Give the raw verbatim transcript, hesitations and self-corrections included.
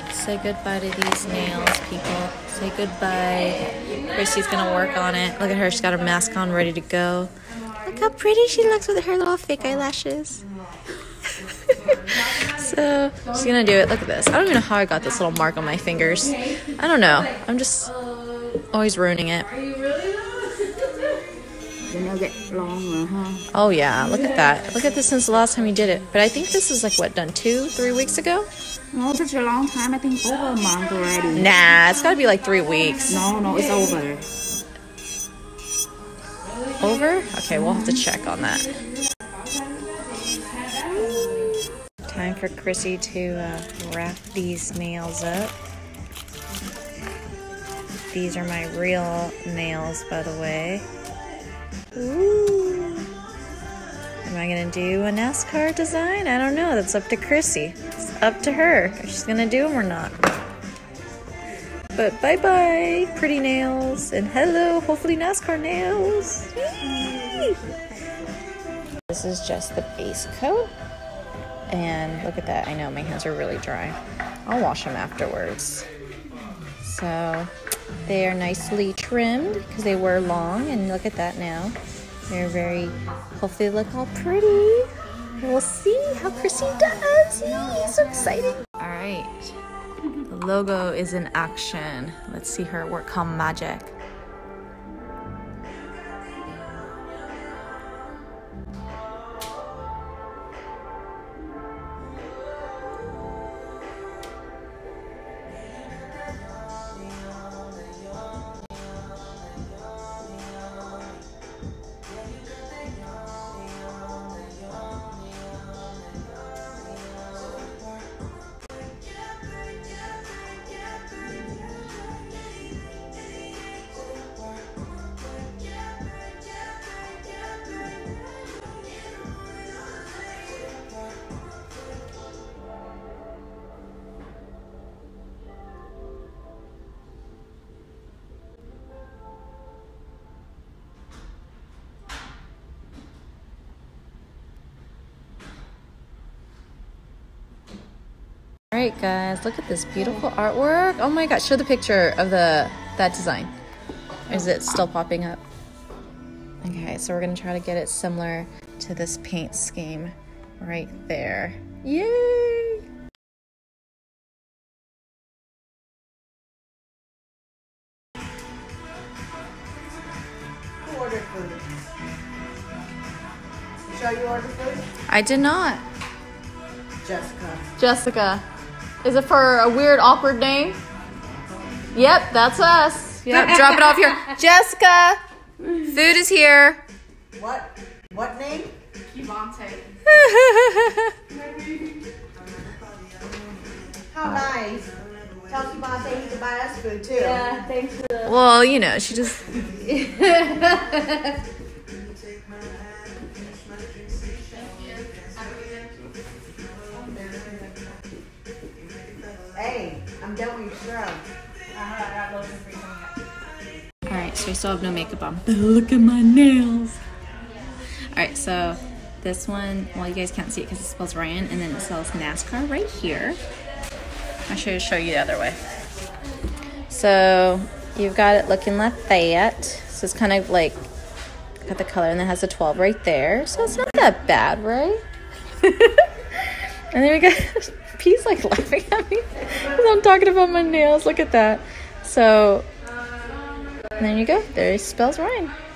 Say goodbye to these nails, people. Say goodbye. Chrissy's gonna work on it. Look at her, she's got her mask on, ready to go. Look how pretty she looks with her little fake eyelashes. So, she's gonna do it. Look at this. I don't even know how I got this little mark on my fingers. I don't know. I'm just always ruining it. Oh yeah, look at that. Look at this since the last time you did it. But I think this is like, what, done two, three weeks ago? No, that's a long time. I think over a month already. Nah, it's gotta be like three weeks. No, no, it's over. Over? Okay, we'll have to check on that. Time for Chrissy to uh, wrap these nails up. These are my real nails, by the way. Ooh. Am I gonna do a NASCAR design? I don't know. That's up to Chrissy. It's up to her if she's gonna do them or not. But bye-bye, pretty nails. And hello, hopefully NASCAR nails. Whee! This is just the base coat. And look at that. I know my hands are really dry. I'll wash them afterwards. So they are nicely trimmed because they were long. And look at that now. They're very, hopefully they look all pretty. We'll see how Chrissy does. Yay, so exciting. All right. The logo is in action. Let's see her work her magic. All right, guys, look at this beautiful artwork. Oh my gosh, show the picture of the that design. Is it still popping up? Okay, so we're gonna try to get it similar to this paint scheme right there. Yay! Who ordered food? You sure you ordered food? I did not. Jessica. Jessica. Is it for a weird, awkward name? Yep, that's us. Yep, drop it off here. Jessica, food is here. What? What name? Kivante. How nice. Tell Kivante he can buy us food too. Yeah, thanks for the... Well, you know, she just... Hey, I'm done with your scrub. Alright, so I still have no makeup on. But look at my nails. Alright, so this one, well, you guys can't see it because it spells Ryan, and then it spells NASCAR right here. I should show you the other way. So you've got it looking like that. So it's kind of like, got the color, and then it has a twelve right there. So it's not that bad, right? And then we got... P's like laughing at me because I'm talking about my nails. Look at that. So, and there you go. There it spells Ryan.